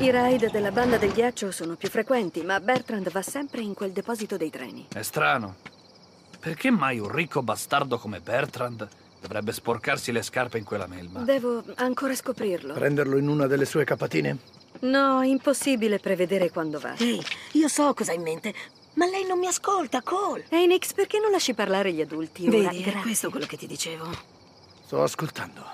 I raid della banda del ghiaccio sono più frequenti, ma Bertrand va sempre in quel deposito dei treni. È strano. Perché mai un ricco bastardo come Bertrand dovrebbe sporcarsi le scarpe in quella melma? Devo ancora scoprirlo. Prenderlo in una delle sue capatine? No, impossibile prevedere quando va. Ehi, io so cosa ha in mente, ma lei non mi ascolta, Cole. Ehi, Nix, perché non lasci parlare gli adulti? Ora, Vedi, è grazie. questo quello che ti dicevo. Sto ascoltando.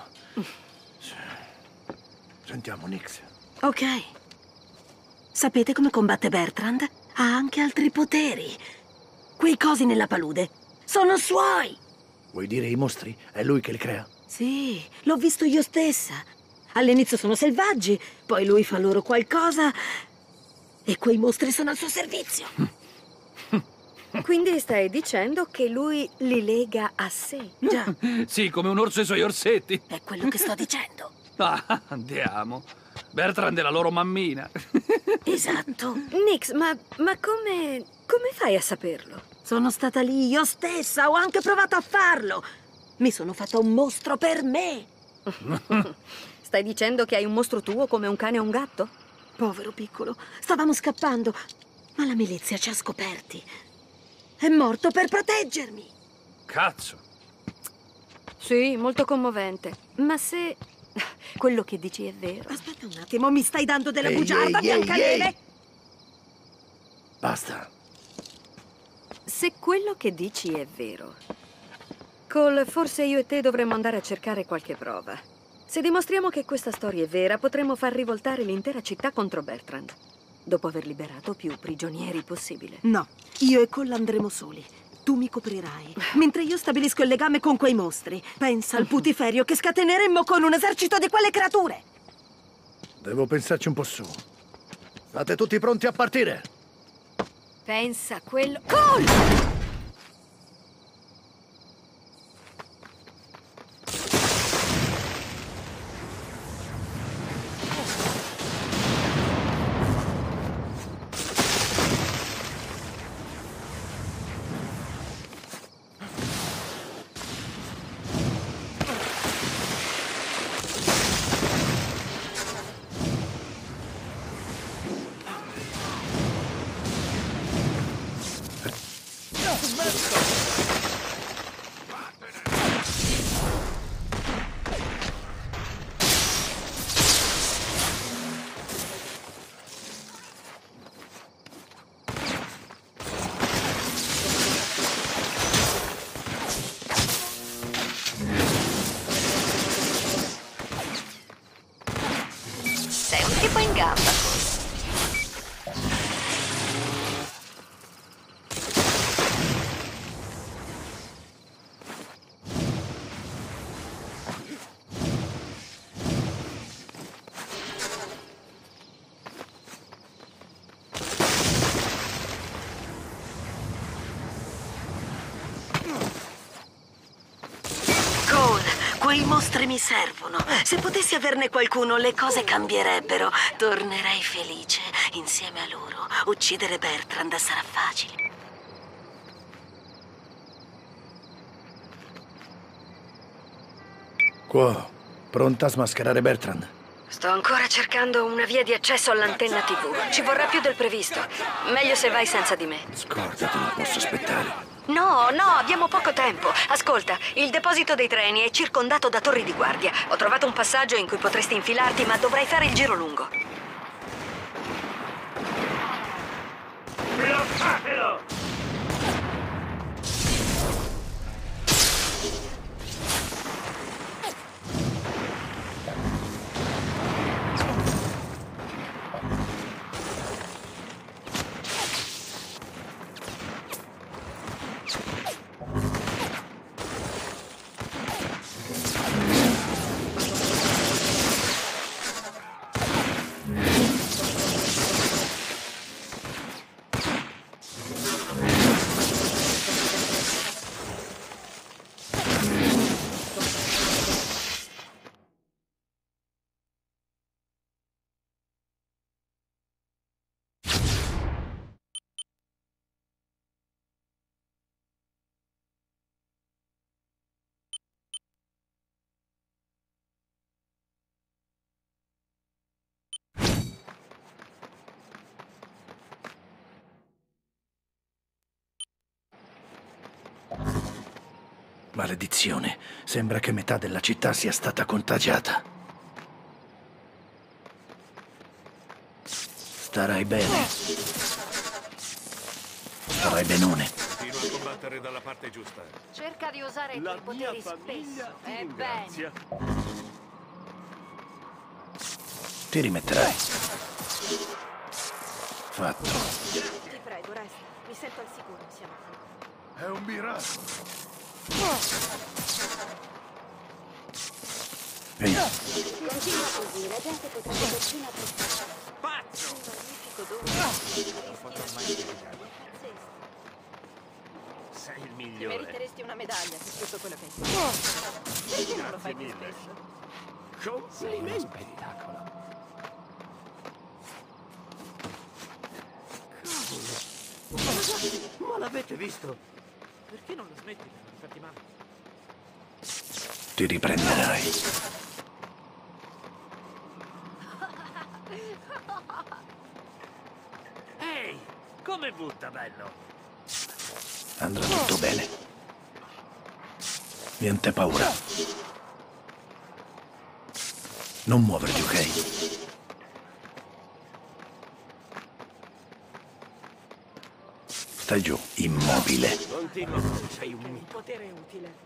Sentiamo, Nix. Ok. Sapete come combatte Bertrand? Ha anche altri poteri. Quei cosi nella palude sono suoi. Vuoi dire i mostri? È lui che li crea? Sì, l'ho visto io stessa. All'inizio sono selvaggi, poi lui fa loro qualcosa e quei mostri sono al suo servizio. Quindi stai dicendo che lui li lega a sé? Già, Sì, come un orso e i suoi orsetti. è quello che sto dicendo. Ah, andiamo. Bertrand è la loro mammina. Esatto. Nix, ma come fai a saperlo? Sono stata lì io stessa, ho anche provato a farlo. Mi sono fatta un mostro per me. Stai dicendo che hai un mostro tuo come un cane o un gatto? Povero piccolo, stavamo scappando, ma la milizia ci ha scoperti. È morto per proteggermi. Cazzo. Sì, molto commovente. Ma se quello che dici è vero? Aspetta un attimo, mi stai dando della Ehi, bugiarda, ehi, ehi, Biancaneve? ehi. Basta. Se quello che dici è vero, Cole, forse io e te dovremmo andare a cercare qualche prova. Se dimostriamo che questa storia è vera, potremmo far rivoltare l'intera città contro Bertrand, dopo aver liberato più prigionieri possibile. No, io e Cole andremo soli. Tu mi coprirai, mentre io stabilisco il legame con quei mostri. Pensa al putiferio che scateneremmo con un esercito di quelle creature. Devo pensarci un po' su. State tutti pronti a partire? Pensa a quello... Cole! Sei un tipo in gamba, Cole. Cole, quei mostri mi servono. Se potessi averne qualcuno, le cose cambierebbero. Tornerei felice insieme a loro. Uccidere Bertrand sarà facile. Qua, pronta a smascherare Bertrand? Sto ancora cercando una via di accesso all'antenna TV. Ci vorrà più del previsto. Meglio se vai senza di me. Scordati, non posso aspettare. No, abbiamo poco tempo. Ascolta, il deposito dei treni è circondato da torri di guardia. Ho trovato un passaggio in cui potresti infilarti, ma dovrai fare il giro lungo. Bloccatelo! Maledizione, sembra che metà della città sia stata contagiata. Starai bene. Starai benone. Continua a combattere dalla parte giusta. Cerca di usare i tuoi poteri spesso. Bene. Ti rimetterai. Fatto. Ti prego, resta. Mi sento al sicuro, siamo qui. È un miracolo. Ehi, Continua così, la gente potrebbe persino apprezzare. Pazzo! Magnifico dono. Sei il Ti migliore. meriteresti una medaglia per tutto quello che hai fatto. Perché non lo fai più spesso? Complimenti. Ma l'avete visto? Perché non lo smetti di farti male? ti riprenderai. Ehi, come butta, bello? Andrà tutto bene. Niente paura. Non muoverti, ok? Stai giù, immobile. Continua, sei un mito. Potere utile.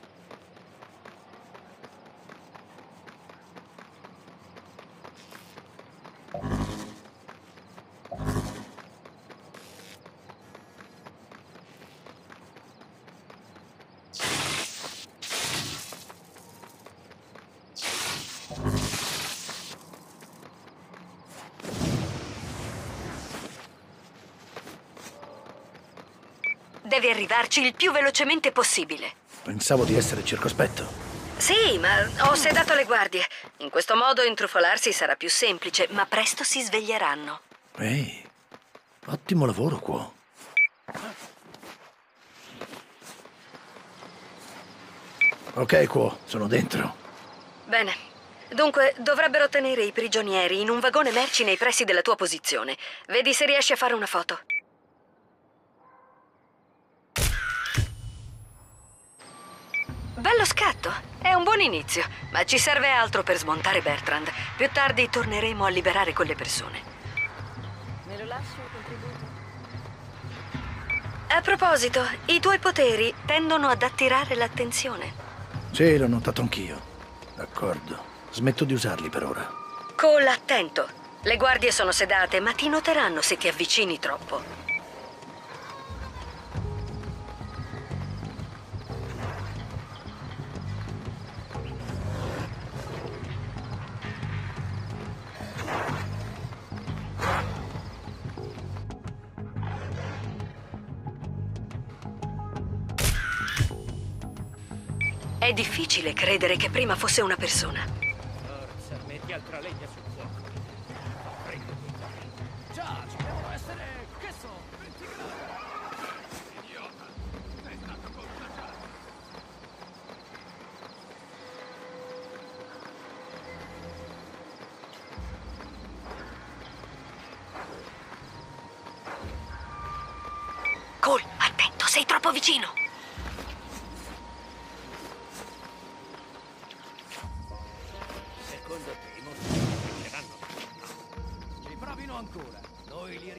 Devi arrivarci il più velocemente possibile. Pensavo di essere circospetto. Sì, ma ho sedato le guardie. In questo modo intrufolarsi sarà più semplice, ma presto si sveglieranno. Ehi, ottimo lavoro, Quo. Ok, Quo, sono dentro. Bene. Dunque, dovrebbero tenere i prigionieri in un vagone merci nei pressi della tua posizione. Vedi se riesci a fare una foto. Bello scatto. È un buon inizio, ma ci serve altro per smontare Bertrand. Più tardi torneremo a liberare quelle persone. Me lo lascio il contributo? A proposito, i tuoi poteri tendono ad attirare l'attenzione. Sì, l'ho notato anch'io. D'accordo. Smetto di usarli per ora. Cole, attento. Le guardie sono sedate, ma ti noteranno se ti avvicini troppo. È difficile credere che prima fosse una persona. Forza, metti altra legna sul fuoco. Prego. Già, ci devono essere, che so, 20 gradi. Idiota, sei stato contagiato. Cole, attento, sei troppo vicino. Secondo te i mostri vinceranno? Ci provino ancora. Noi li